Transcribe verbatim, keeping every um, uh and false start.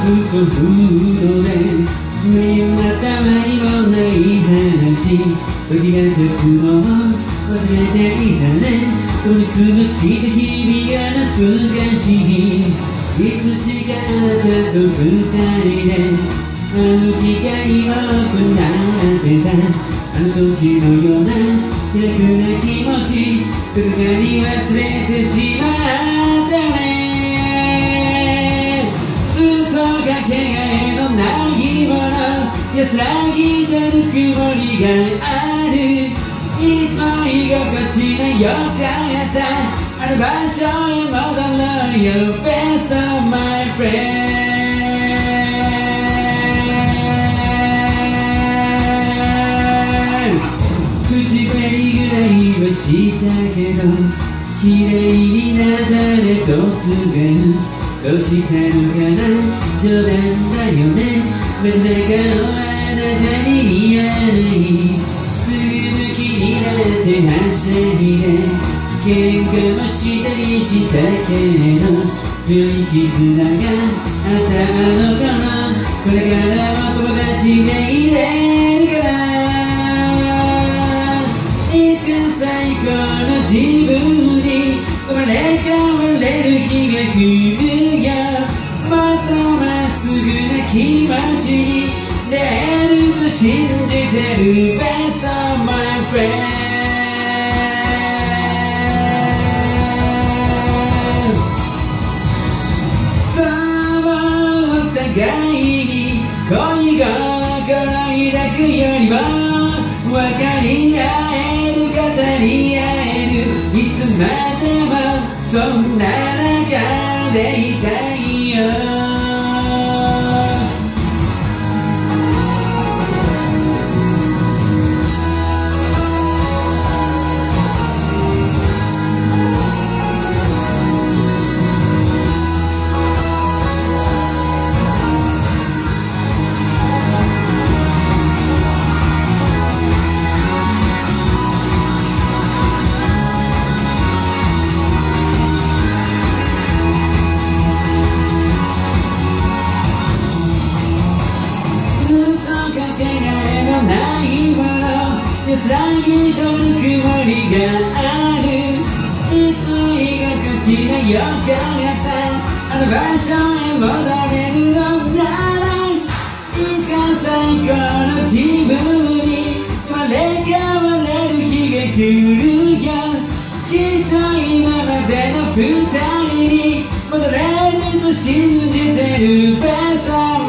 と風呂で目はたまにもない話時が経つのを忘れていたね通り過ごした日々が懐かしいいつしかあなたと二人であの光を行ってたあの時のような気楽な気持ちどこかに忘れてしまったねかけがえのないもの安らぎとぬくもりがあるいつも居心地の良かったあの場所へ戻ろうよ Best of my friend 口紅ぐらいはしたけど綺麗になったね突然どうしたのかな冗談だよねまさかあなたに似合わないすぐ向きになってはしゃいで喧嘩もしたりしたけど強い絆があったあの頃これからも友達でいれるからいつか最高の自分に生まれ変われる日が来るよもっとまっすぐな気持ちに出会えると信じてる Best of my friend そうお互いに恋心抱くよりも分かり合える語り合えるいつまでもそんな中でいたいよ安らぎとぬくもりがあるいつも居心地が良かったあの場所へ戻れるのならいつか最高の自分に生まれ変われる日が来るよきっと今までの二人に戻れると信じてる Best of